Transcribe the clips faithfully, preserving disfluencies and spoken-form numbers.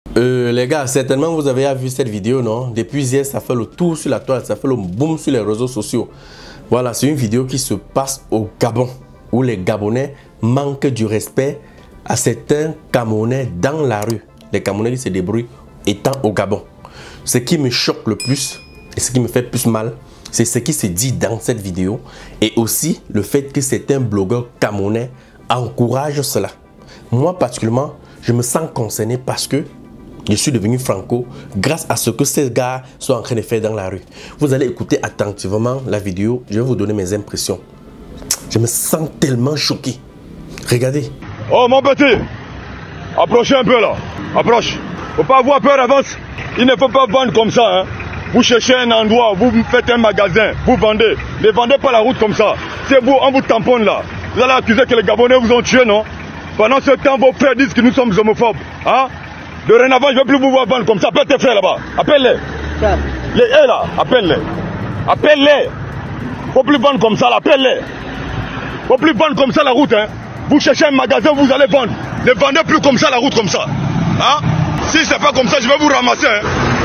Euh, les gars, certainement vous avez vu cette vidéo, non? Depuis hier, ça fait le tour sur la toile, ça fait le boom sur les réseaux sociaux. Voilà, c'est une vidéo qui se passe au Gabon, où les Gabonais manquent du respect à certains Camerounais dans la rue. Les Camerounais qui se débrouillent étant au Gabon. Ce qui me choque le plus, et ce qui me fait plus mal, c'est ce qui se dit dans cette vidéo, et aussi le fait que certains blogueurs camerounais encouragent cela. Moi particulièrement, je me sens concerné parce que je suis devenu franco grâce à ce que ces gars sont en train de faire dans la rue. Vous allez écouter attentivement la vidéo, je vais vous donner mes impressions. Je me sens tellement choqué. Regardez. Oh mon petit, approchez un peu là, approche. Faut pas avoir peur, avance. Il ne faut pas vendre comme ça, hein. Vous cherchez un endroit, vous faites un magasin, vous vendez. Ne vendez pas la route comme ça. C'est vous, on vous tamponne là. Vous allez accuser que les Gabonais vous ont tué, non? Pendant ce temps, vos frères disent que nous sommes homophobes. Hein? Dorénavant, je ne veux plus vous voir vendre comme ça. Appelle tes frères là-bas. Appelle-les. Les hé là, appelle-les. Appelle-les. Faut plus vendre comme ça là, appelle-les. Faut plus vendre comme ça la route, hein. Vous cherchez un magasin, vous allez vendre. Ne vendez plus comme ça la route comme ça. Hein? Si c'est pas comme ça, je vais vous ramasser, hein.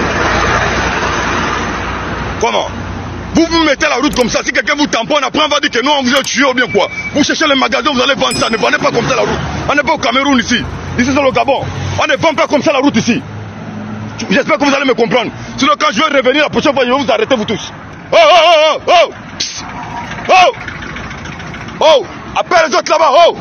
Comment? Vous vous mettez la route comme ça, si quelqu'un vous tamponne, après on va dire que non, on vous a tué ou bien quoi. Vous cherchez le magasin, vous allez vendre ça, ne vendez pas comme ça la route. On n'est pas au Cameroun ici, ici c'est le Gabon. On ne vend pas comme ça la route ici. J'espère que vous allez me comprendre. Sinon quand je vais revenir la prochaine fois, je vais vous arrêter vous tous. Oh, oh, oh, oh, oh, oh, appelle les autres là-bas, oh.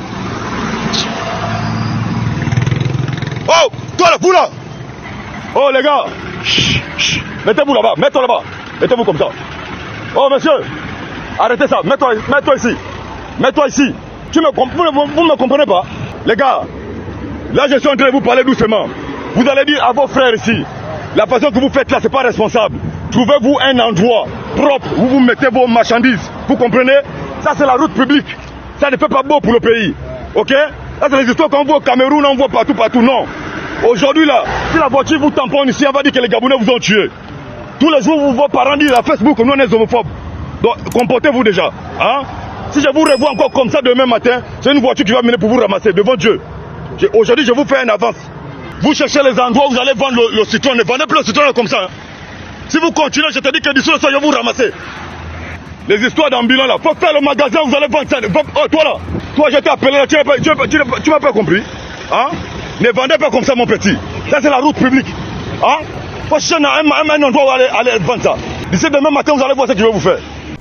Oh, toi là, vous là. Oh les gars, mettez-vous là-bas, mettez-vous là-bas, mettez-vous comme ça. Oh monsieur, arrêtez ça, mets-toi mets-toi ici. Mets-toi ici. Tu me, vous ne me comprenez pas? Les gars, là je suis en train de vous parler doucement. Vous allez dire à vos frères ici, la façon que vous faites là, c'est pas responsable. Trouvez-vous un endroit propre où vous mettez vos marchandises. Vous comprenez? Ça c'est la route publique. Ça ne fait pas beau pour le pays. Ok? Ça c'est les histoires qu'on voit au Cameroun, on voit partout, partout. Non. Aujourd'hui là, si la voiture vous tamponne ici, on va dire que les Gabonais vous ont tué. Tous les jours, vos parents disent à Facebook que nous on est homophobes. Donc, comportez-vous déjà. Hein? Si je vous revois encore comme ça demain matin, c'est une voiture qui va venir pour vous ramasser devant Dieu. Aujourd'hui, je vous fais une avance. Vous cherchez les endroits où vous allez vendre le, le citron. Ne vendez plus le citron comme ça. Hein? Si vous continuez, je te dis que d'ici le soir, je vais vous ramasser. Les histoires d'ambulants là. Faut faire le magasin, vous allez vendre ça. Oh, toi là, toi, je t'ai appelé là, tu ne m'as pas compris. Hein? Ne vendez pas comme ça, mon petit. Ça, c'est la route publique. Hein? Faut chercher un, un, un endroit où aller, aller vendre ça. D'ici demain matin, vous allez voir ce que je vais vous faire.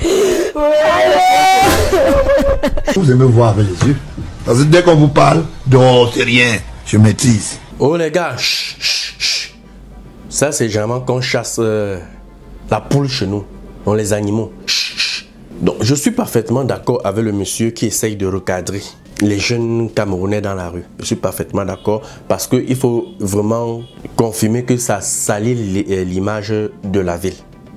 Vous aimez voir avec les yeux. Parce que dès qu'on vous parle, non, c'est rien, je maîtrise. Oh les gars, chut, chut, chut. Ça c'est généralement qu'on chasse euh, la poule chez nous, dans les animaux. Chut, chut. Donc je suis parfaitement d'accord avec le monsieur qui essaye de recadrer les jeunes Camerounais dans la rue. Je suis parfaitement d'accord parce qu'il faut vraiment confirmer que ça salit l'image de la ville.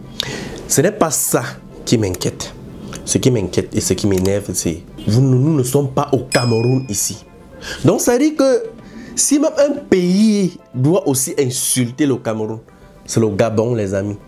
Ce n'est pas ça qui m'inquiète. Ce qui m'inquiète et ce qui m'énerve, c'est nous, nous ne sommes pas au Cameroun ici. Donc ça dit que si même un pays doit aussi insulter le Cameroun, c'est le Gabon, les amis.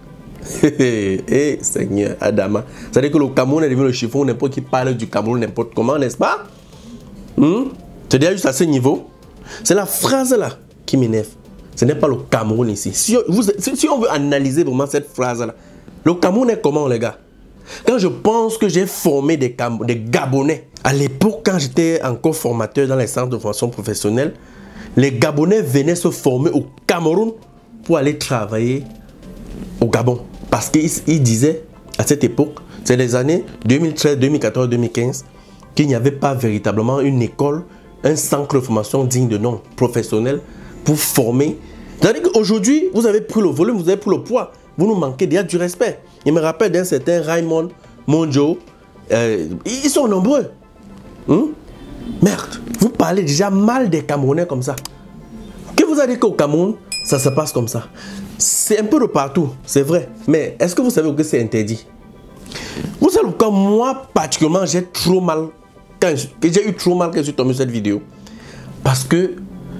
Eh hey, Seigneur Adama. Ça dit que le Cameroun est devenu le chiffon, n'importe qui parle du Cameroun n'importe comment, n'est-ce pas? Hmm? C'est déjà juste à ce niveau. C'est la phrase là qui m'énerve. Ce n'est pas le Cameroun ici. Si, vous, si, si on veut analyser vraiment cette phrase là, le Cameroun est comment les gars? Quand je pense que j'ai formé des, Cam des Gabonais, à l'époque quand j'étais encore formateur dans les centres de formation professionnelle, les Gabonais venaient se former au Cameroun pour aller travailler au Gabon. Parce qu'ils ils disaient à cette époque, c'est les années deux mille treize, deux mille quatorze, deux mille quinze, qu'il n'y avait pas véritablement une école, un centre de formation digne de nom professionnel pour former. C'est-à-dire qu'aujourd'hui, vous avez pris le volume, vous avez pris le poids. Vous nous manquez déjà du respect. Il me rappelle d'un certain Raymond Monjo. Euh, ils sont nombreux. Hum? Merde, vous parlez déjà mal des Camerounais comme ça. Que vous avez dit qu'au Cameroun, ça se passe comme ça. C'est un peu de partout, c'est vrai. Mais est-ce que vous savez que c'est interdit? Vous savez pourquoi moi, particulièrement, j'ai trop mal, quand j'ai eu trop mal quand je suis tombé sur cette vidéo. Parce que,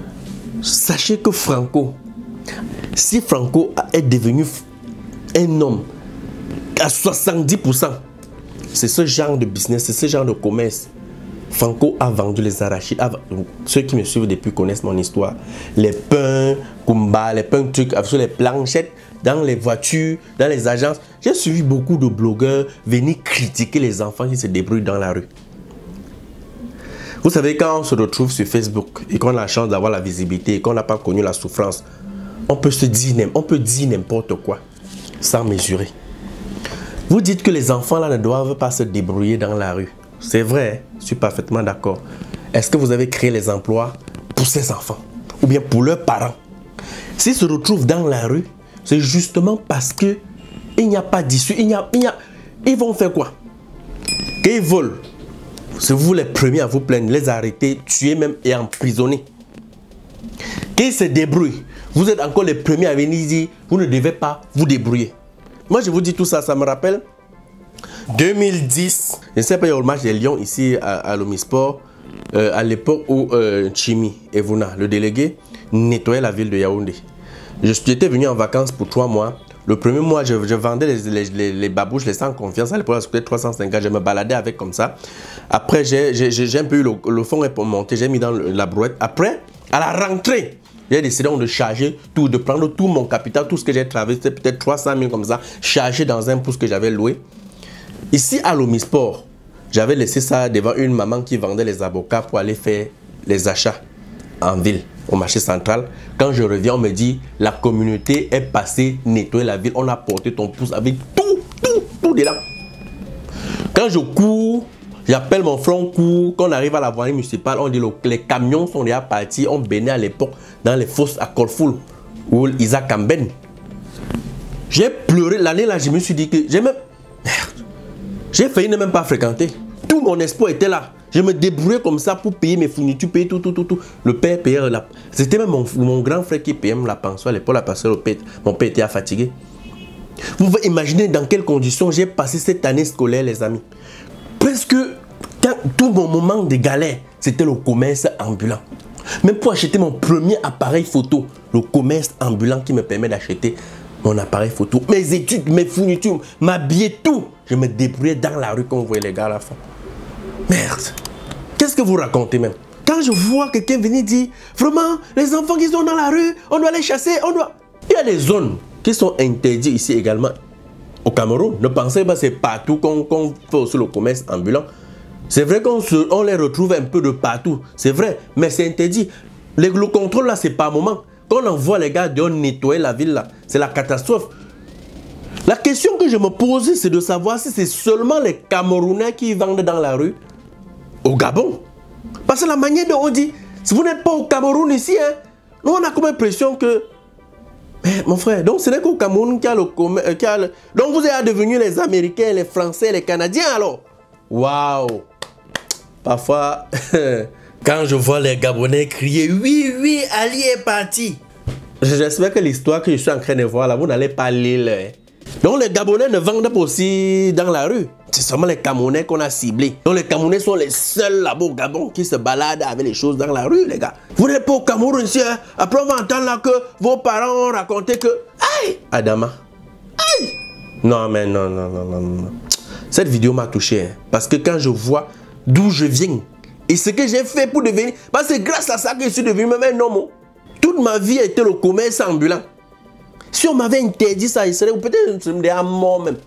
sachez que Franco, si Franco est devenu un homme à soixante-dix pour cent, c'est ce genre de business, c'est ce genre de commerce Franco a vendu les arachides. Ceux qui me suivent depuis connaissent mon histoire. Les pains, Kumba, les pains trucs, sur les planchettes, dans les voitures, dans les agences. J'ai suivi beaucoup de blogueurs venir critiquer les enfants qui se débrouillent dans la rue. Vous savez, quand on se retrouve sur Facebook et qu'on a la chance d'avoir la visibilité et qu'on n'a pas connu la souffrance, on peut se dire, on peut dire n'importe quoi sans mesurer. Vous dites que les enfants là ne doivent pas se débrouiller dans la rue. C'est vrai, je suis parfaitement d'accord. Est-ce que vous avez créé les emplois pour ces enfants ou bien pour leurs parents? S'ils se retrouvent dans la rue, c'est justement parce que il n'y a pas d'issue. Il n'y a, il y a, ils vont faire quoi? Quand ils volent, c'est vous les premiers à vous plaindre, les arrêter, tuer même et emprisonner. Quand ils se débrouillent, vous êtes encore les premiers à venir dire vous ne devez pas vous débrouiller. Moi je vous dis tout ça, ça me rappelle deux mille dix, je ne sais pas, il y a le match des Lions ici à, à l'Omisport, euh, à l'époque où euh, Chimi Evuna, le délégué, nettoyait la ville de Yaoundé. J'étais venu en vacances pour trois mois. Le premier mois, je, je vendais les, les, les, les babouches, les sans confiance. À l'époque, ça coûtait trois cent cinquante. Je me baladais avec comme ça. Après, j'ai un peu eu le, le fond est pour monter. J'ai mis dans le, la brouette. Après, à la rentrée, j'ai décidé de charger tout, de prendre tout mon capital, tout ce que j'ai travaillé, c'était peut-être trois cent mille comme ça, chargé dans un pouce que j'avais loué. Ici, à l'Omisport, j'avais laissé ça devant une maman qui vendait les avocats pour aller faire les achats en ville, au marché central. Quand je reviens, on me dit, la communauté est passée nettoyer la ville. On a porté ton pouce avec tout, tout, tout dedans. Quand je cours, j'appelle mon frère, on court. Quand on arrive à la voirie municipale, on dit que les camions sont déjà partis. On baignait à l'époque dans les fosses à Corfoul, ou Isaac Amben. J'ai pleuré. L'année là, je me suis dit que j'ai même... Merde. J'ai failli ne même pas fréquenter. Tout mon espoir était là. Je me débrouillais comme ça pour payer mes fournitures, payer tout, tout, tout, tout. Le père payait la... C'était même mon, mon grand frère qui payait la pension à l'époque, la pension, mon père était fatigué. Vous pouvez imaginer dans quelles conditions j'ai passé cette année scolaire, les amis. Presque quand, tout mon moment de galère, c'était le commerce ambulant. Même pour acheter mon premier appareil photo, le commerce ambulant qui me permet d'acheter mon appareil photo, mes études, mes fournitures, m'habiller, tout. Je me débrouillais dans la rue quand vous voyez les gars à la fin. Merde. Qu'est-ce que vous racontez même? Quand je vois quelqu'un venir dire, vraiment, les enfants qui sont dans la rue, on doit les chasser, on doit... Il y a des zones qui sont interdites ici également au Cameroun. Ne pensez pas que c'est partout qu'on qu'on fait aussi le commerce ambulant. C'est vrai qu'on on les retrouve un peu de partout. C'est vrai, mais c'est interdit. Le, le contrôle là, c'est pas un moment. Quand on envoie les gars de nettoyer la ville là, c'est la catastrophe. La question que je me pose, c'est de savoir si c'est seulement les Camerounais qui vendent dans la rue au Gabon. Parce que la manière dont on dit, si vous n'êtes pas au Cameroun ici, hein, nous on a comme l'impression que... Mais mon frère, donc ce n'est qu'au Cameroun qui a le... Qui a le... Donc vous êtes devenus les Américains, les Français, les Canadiens alors. Waouh. Parfois, quand je vois les Gabonais crier, oui, oui, Ali est parti. J'espère que l'histoire que je suis en train de voir là, vous n'allez pas lire. Hein. Donc les Gabonais ne vendent pas aussi dans la rue. C'est seulement les Camerounais qu'on a ciblés. Donc les Camerounais sont les seuls là-bas au Gabon qui se baladent avec les choses dans la rue, les gars. Vous n'êtes pas au Cameroun ici, hein? Après on va entendre là que vos parents ont raconté que... Aïe! Adama. Aïe! Non mais non, non, non, non, non. Cette vidéo m'a touché, hein, parce que quand je vois d'où je viens et ce que j'ai fait pour devenir... Parce que c'est grâce à ça que je suis devenu même un homme. Toute ma vie a été le commerce ambulant. Si on m'avait interdit ça, il serait peut-être à mort même.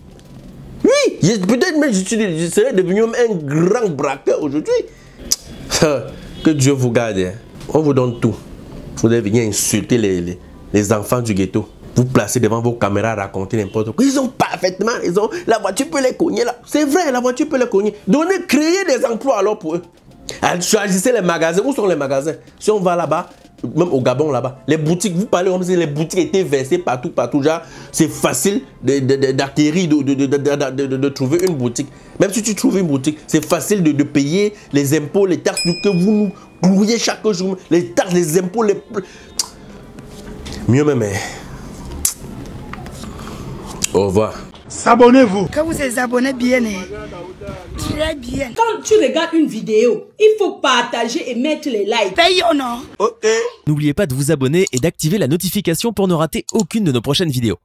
Oui, peut-être même je, je serais devenu un grand braqueur aujourd'hui. Que Dieu vous garde. Hein. On vous donne tout. Vous devez venir insulter les, les, les enfants du ghetto. Vous placez devant vos caméras, raconter n'importe quoi. Ils ont parfaitement raison. La voiture peut les cogner là. C'est vrai, la voiture peut les cogner. Donnez, créer des emplois alors pour eux. Choisissez les magasins. Où sont les magasins? Si on va là-bas, même au Gabon là-bas, les boutiques, vous parlez comme si les boutiques étaient versées partout, partout. Genre, c'est facile d'acquérir, de, de, de, de, de, de, de trouver une boutique. Même si tu trouves une boutique, c'est facile de, de payer les impôts, les taxes que vous nous glouillez chaque jour. Les taxes, les impôts, les... Mieux même. Au revoir. S'abonnez-vous. Quand vous êtes abonné bien, très bien. Quand tu regardes une vidéo, il faut partager et mettre les likes. Paye ou non? Ok. N'oubliez pas de vous abonner et d'activer la notification pour ne rater aucune de nos prochaines vidéos.